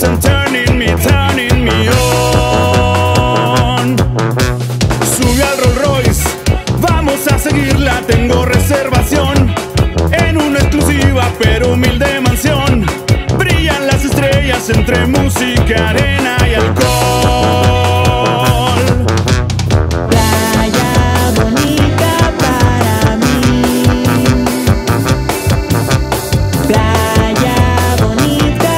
and turning me on. Sube al Rolls Royce, vamos a seguirla. Tengo reservación en una exclusiva pero humilde mansión. Brillan las estrellas entre música, arena y alcohol. Playa bonita para mí. Playa bonita.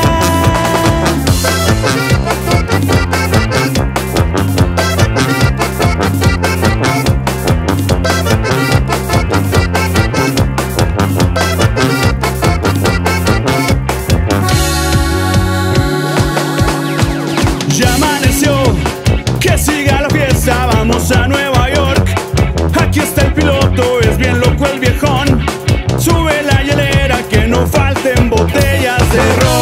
Ya amaneció, que siga la fiesta, vamos a Nueva York. Aquí está el piloto, es bien loco el viejón. Sube la hielera, que no falten botellas de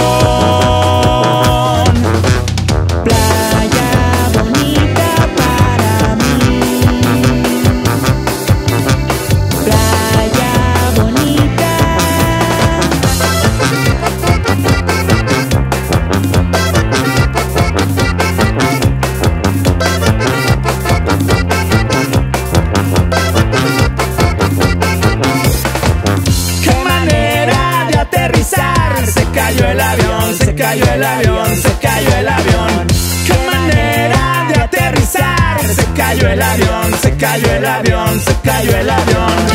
ron. Playa bonita para mí. Playa bonita. Qué manera de aterrizar, se cayó el avión, se cayó el avión, se cayó el avión. Qué manera de aterrizar, se cayó el avión, se cayó el avión, se cayó el avión.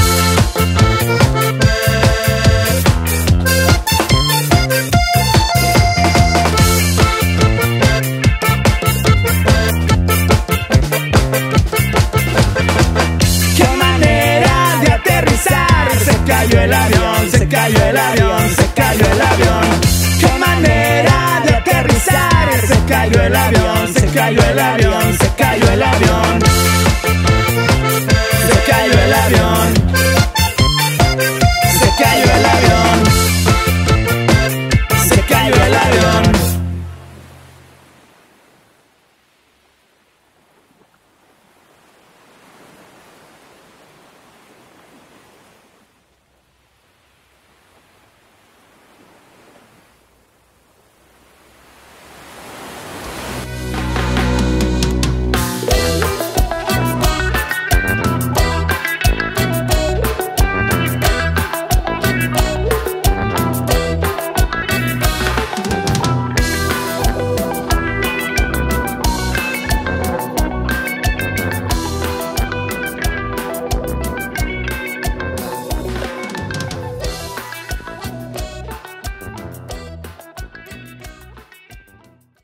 Qué manera de aterrizar, se cayó el avión, se cayó el avión, se cayó el avión. Qué manera de aterrizar, se cayó el avión, se cayó el avión, se cayó el avión.